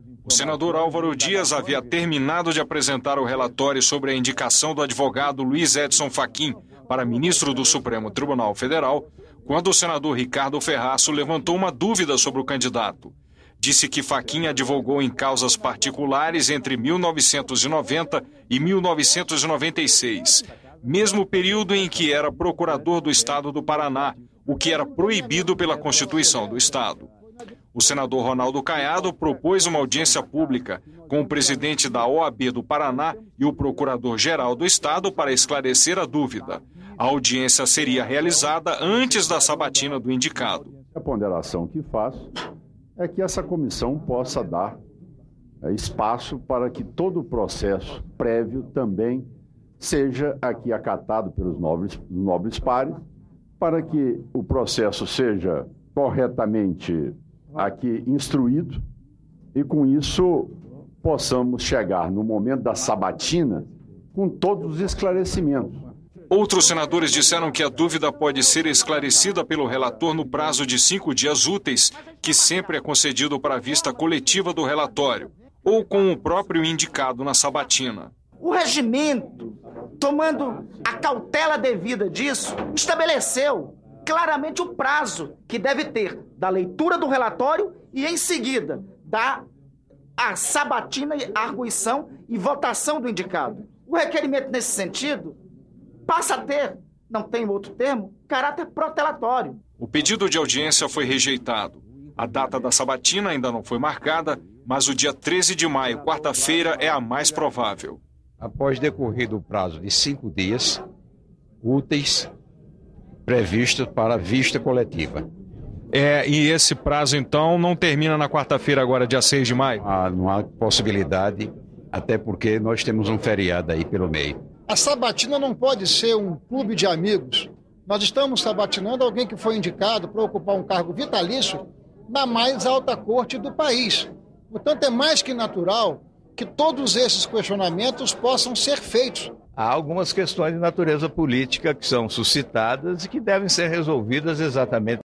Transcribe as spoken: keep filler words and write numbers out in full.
O senador Álvaro Dias havia terminado de apresentar o relatório sobre a indicação do advogado Luiz Edson Fachin para ministro do Supremo Tribunal Federal, quando o senador Ricardo Ferraço levantou uma dúvida sobre o candidato. Disse que Fachin advogou em causas particulares entre mil novecentos e noventa e mil novecentos e noventa e seis, mesmo período em que era procurador do Estado do Paraná, o que era proibido pela Constituição do Estado. O senador Ronaldo Caiado propôs uma audiência pública com o presidente da O A B do Paraná e o procurador-geral do Estado para esclarecer a dúvida. A audiência seria realizada antes da sabatina do indicado. A ponderação que faço é que essa comissão possa dar é, espaço para que todo o processo prévio também seja aqui acatado pelos nobres, nobres pares, para que o processo seja corretamente aqui instruído e, com isso, possamos chegar no momento da sabatina com todos os esclarecimentos. Outros senadores disseram que a dúvida pode ser esclarecida pelo relator no prazo de cinco dias úteis, que sempre é concedido para a vista coletiva do relatório, ou com o próprio indicado na sabatina. O regimento, tomando a cautela devida disso, estabeleceu claramente o prazo que deve ter da leitura do relatório e, em seguida, da a sabatina, a arguição e votação do indicado. O requerimento, nesse sentido, passa a ter, não tem outro termo, caráter protelatório. O pedido de audiência foi rejeitado. A data da sabatina ainda não foi marcada, mas o dia treze de maio, quarta-feira, é a mais provável. Após decorrido o prazo de cinco dias úteis previstos para vista coletiva. É, e esse prazo, então, não termina na quarta-feira, agora, dia seis de maio? Ah, não há possibilidade, até porque nós temos um feriado aí pelo meio. A sabatina não pode ser um clube de amigos. Nós estamos sabatinando alguém que foi indicado para ocupar um cargo vitalício na mais alta corte do país. Portanto, é mais que natural que todos esses questionamentos possam ser feitos. Há algumas questões de natureza política que são suscitadas e que devem ser resolvidas exatamente